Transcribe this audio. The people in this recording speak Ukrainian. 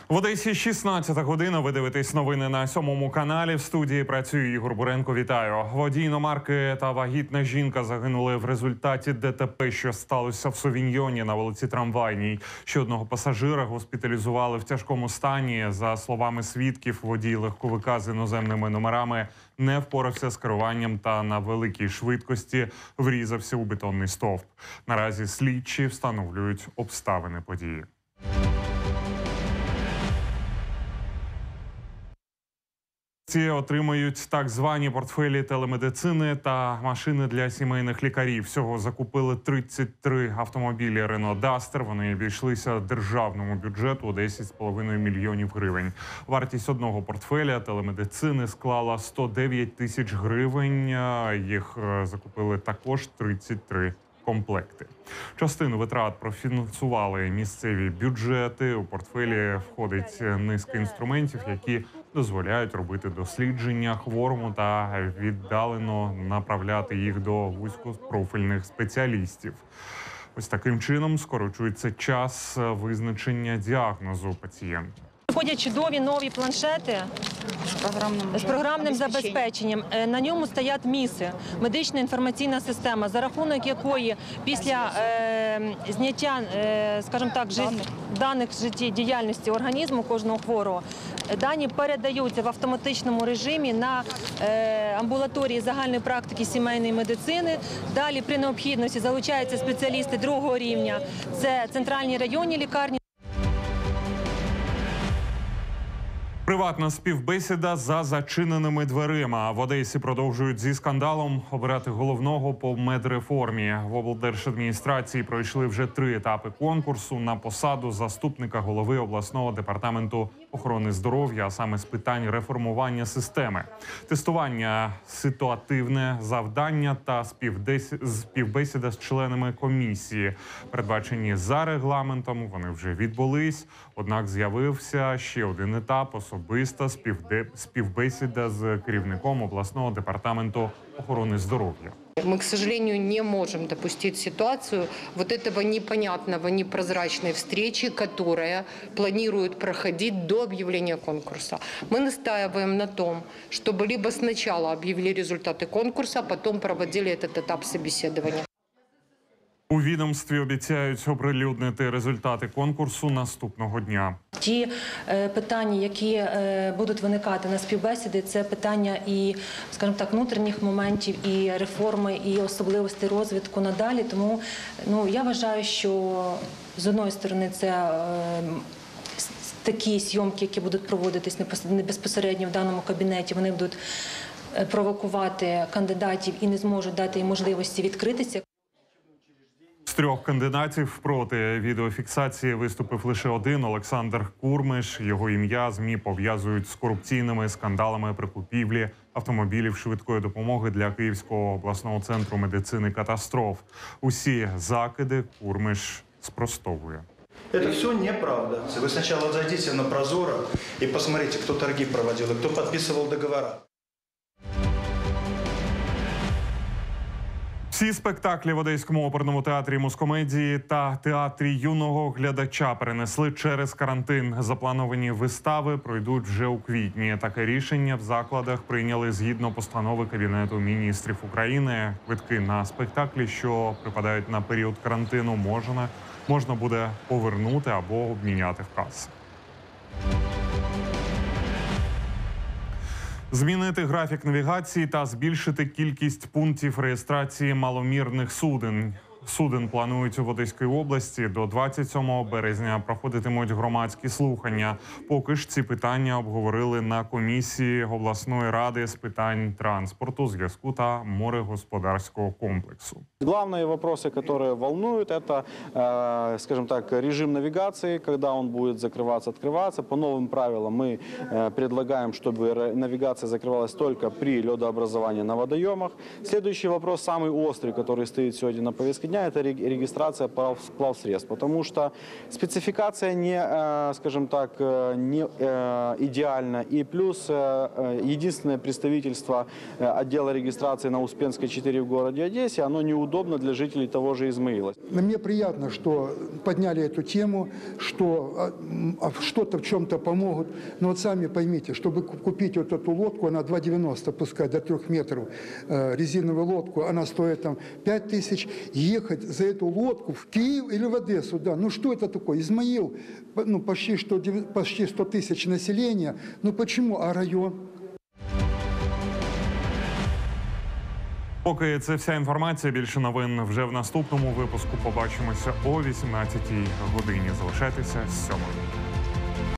В Одесі 16 година. Ви дивитесь новини на 7 каналі. В студії працює Ігор Буренко. Вітаю. Водій іномарки та вагітна жінка загинули в результаті ДТП, що сталося в Совіньйоні на вулиці Трамвайній. Ще одного пасажира госпіталізували в тяжкому стані. За словами свідків, водій легковика з іноземними номерами не впорався з керуванням та на великій швидкості врізався у бетонний стовп. Наразі слідчі встановлюють обставини події. Ці отримають так звані портфелі телемедицини та машини для сімейних лікарів. Всього закупили 33 автомобілі Renault Duster. Вони обійшлися державному бюджету у 10,5 мільйонів гривень. Вартість одного портфеля телемедицини склала 109 тисяч гривень. Їх закупили також 33 комплекти. Частину витрат профінансували місцеві бюджети. У портфелі входить низка інструментів, які дозволяють робити дослідження хворому та віддалено направляти їх до вузькопрофільних спеціалістів. Ось таким чином скорочується час визначення діагнозу пацієнта. Виходять чудові нові планшети з програмним забезпеченням. На ньому стоять МІСи – медична інформаційна система, за рахунок якої після зняття, скажімо так, даних життєдіяльності організму кожного хворого, дані передаються в автоматичному режимі на амбулаторії загальної практики сімейної медицини. Далі при необхідності залучаються спеціалісти другого рівня – це центральні районні лікарні. Приватна співбесіда за зачиненими дверима. В Одесі продовжують зі скандалом обирати головного по медреформі. В облдержадміністрації пройшли вже 3 етапи конкурсу на посаду заступника голови обласного департаменту охорони здоров'я, а саме з питань реформування системи. Тестування, ситуативне завдання та співбесіда з членами комісії. Передбачені за регламентом, вони вже відбулись. Однак з'явився ще один етап – особиста співбесіда з керівником обласного департаменту охорони здоров'я. Мы, к сожалению, не можем допустить ситуацию вот этого непонятного, непрозрачной встречи, которая планирует проходить до объявления конкурса. Мы настаиваем на том, чтобы либо сначала объявили результаты конкурса, а потом проводили этот этап собеседования. У відомстві обіцяють оприлюднити результати конкурсу наступного дня. Ті питання, які будуть виникати на співбесіді, це питання і, скажімо так, внутрішніх моментів, і реформи, і особливостей розвитку надалі. Тому я вважаю, що з одної сторони це такі зйомки, які будуть проводитись безпосередньо в даному кабінеті, вони будуть провокувати кандидатів і не зможуть дати їм можливості відкритися. З 3 кандидатів проти відеофіксації виступив лише один – Олександр Курмиш. Його ім'я ЗМІ пов'язують з корупційними скандалами при купівлі автомобілів швидкої допомоги для Київського обласного центру медицини катастроф. Усі закиди Курмиш спростовує. Это все неправда. Вы сначала зайдите на Прозоро и посмотрите, кто торги проводил и кто подписывал договора. Всі спектаклі в Одеському оперному театрі музкомедії та театрі юного глядача перенесли через карантин. Заплановані вистави пройдуть вже у квітні. Таке рішення в закладах прийняли згідно постанови Кабінету міністрів України. Квитки на спектаклі, що припадають на період карантину, можна буде повернути або обміняти в касі. Змінити графік навігації та збільшити кількість пунктів реєстрації маломірних суден. Суден планують в Одеській області. До 27 березня проходитимуть громадські слухання. Поки ж ці питання обговорили на комісії обласної ради з питань транспорту, зв'язку та морегосподарського комплексу. Главные вопросы, которые волнуют, это, скажем так, режим навигации, когда он будет закрываться, открываться. По новым правилам мы предлагаем, чтобы навигация закрывалась только при ледообразовании на водоемах. Следующий вопрос, самый острый, который стоит сегодня на повестке дня, меня это регистрация плавсредств, потому что спецификация не, скажем так, не идеальна. И плюс единственное представительство отдела регистрации на Успенской 4 в городе Одессе, оно неудобно для жителей того же Измаила. Мне приятно, что подняли эту тему, что что-то в чем-то помогут. Но вот сами поймите, чтобы купить вот эту лодку, она 2,90, пускай до 3 метров, резиновую лодку, она стоит там 5 тысяч. Ехать за эту лодку в Киев или в Одессу, да, ну что это такое? Измаил, ну почти 100 тысяч населения, ну почему? А район? Поки це вся інформація. Більше новин вже в наступному випуску. Побачимося о 18-й годині. Залишайтеся з 7-ї.